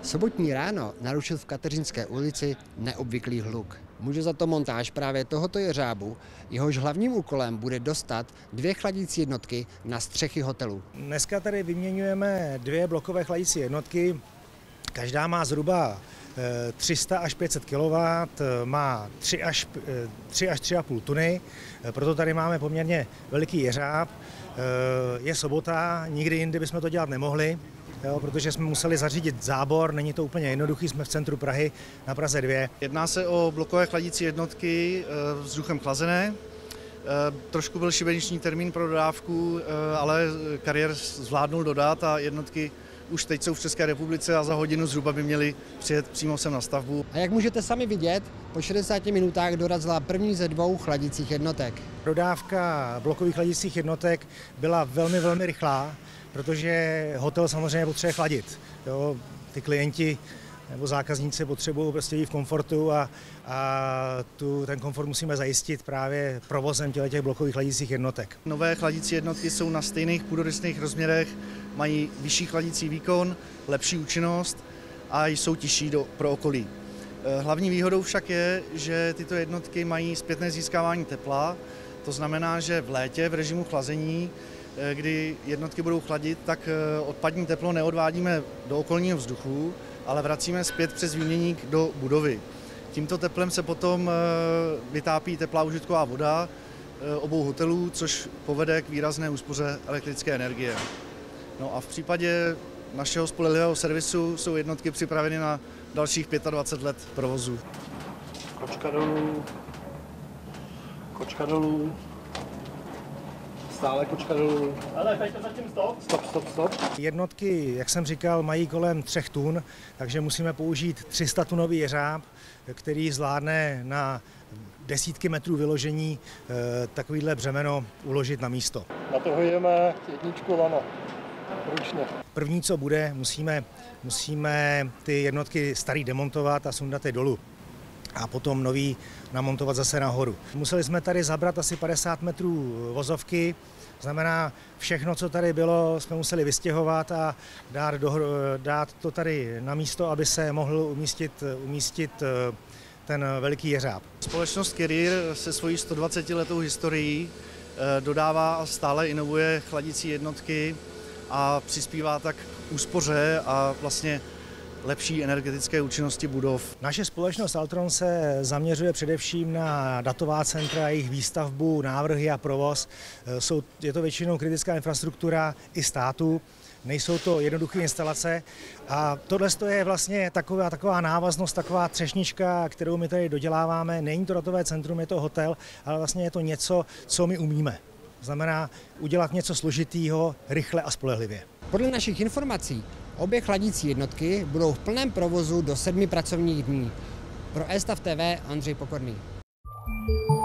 Sobotní ráno narušil v Kateřinské ulici neobvyklý hluk. Může za to montáž právě tohoto jeřábu, jehož hlavním úkolem bude dostat 2 chladicí jednotky na střechy hotelu. Dneska tady vyměňujeme 2 blokové chladicí jednotky. Každá má zhruba 300 až 500 kW, má 3 až 3,5 tuny, proto tady máme poměrně veliký jeřáb. Je sobota, nikdy jindy bychom to dělat nemohli, protože jsme museli zařídit zábor, není to úplně jednoduchý, jsme v centru Prahy na Praze 2. Jedná se o blokové chladicí jednotky vzduchem chlazené. Trošku byl šibeniční termín pro dodávku, ale kariér zvládnul dodat a jednotky už teď jsou v České republice a za hodinu zhruba by měly přijet přímo sem na stavbu. A jak můžete sami vidět, po 60 minutách dorazila první ze 2 chladicích jednotek. Dodávka blokových chladicích jednotek byla velmi rychlá, protože hotel samozřejmě potřebuje chladit. Ty klienti nebo zákazníci potřebují prostě jít v komfortu a ten komfort musíme zajistit právě provozem těch blokových chladicích jednotek. Nové chladicí jednotky jsou na stejných půdorysných rozměrech, mají vyšší chladicí výkon, lepší účinnost a jsou tižší pro okolí. Hlavní výhodou však je, že tyto jednotky mají zpětné získávání tepla, to znamená, že v létě v režimu chlazení, kdy jednotky budou chladit, tak odpadní teplo neodvádíme do okolního vzduchu, ale vracíme zpět přes výměník do budovy. Tímto teplem se potom vytápí teplá užitková voda obou hotelů, což povede k výrazné úspoře elektrické energie. No a v případě našeho spolehlivého servisu jsou jednotky připraveny na dalších 25 let provozu. Kočka dolů. Stále kočka dolů. Ale teď to zatím Stop. Jednotky, jak jsem říkal, mají kolem 3 tun, takže musíme použít 300 tunový jeřáb, který zvládne na desítky metrů vyložení takovýhle břemeno uložit na místo. Na to hojíme jedničku lano. Ručně. První, co bude, musíme ty jednotky starý demontovat a sundat je dolů. A potom nový namontovat zase nahoru. Museli jsme tady zabrat asi 50 metrů vozovky, znamená všechno, co tady bylo, jsme museli vystěhovat a dát to tady na místo, aby se mohl umístit ten veliký jeřáb. Společnost Carrier se svojí 120letou historií dodává a stále inovuje chladicí jednotky a přispívá tak k úspoře a vlastně lepší energetické účinnosti budov. Naše společnost Altron se zaměřuje především na datová centra, jejich výstavbu, návrhy a provoz. Je to většinou kritická infrastruktura i státu, nejsou to jednoduché instalace a tohle je vlastně taková návaznost, taková třešnička, kterou my tady doděláváme. Není to datové centrum, je to hotel, ale vlastně je to něco, co my umíme. Znamená udělat něco složitýho, rychle a spolehlivě. Podle našich informací obě chladicí jednotky budou v plném provozu do 7 pracovních dní. Pro eStav TV Andřej Pokorný.